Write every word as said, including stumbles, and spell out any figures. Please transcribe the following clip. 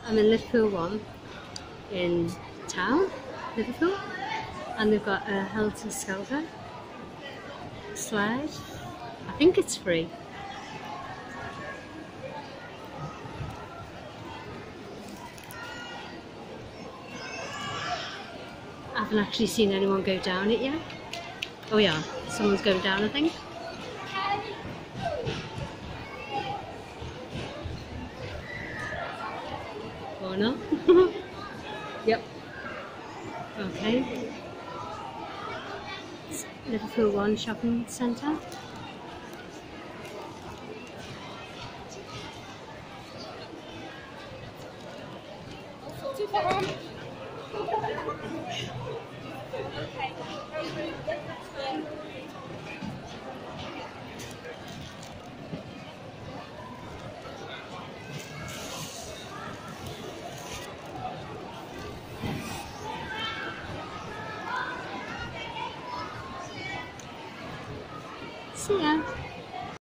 I'm in Liverpool One in town, Liverpool, and they've got a Helter Skelter slide. I think it's free. I haven't actually seen anyone go down it yet. Oh yeah, someone's going down, I think. Or not? Yep. Okay. It's Liverpool One shopping centre. See ya.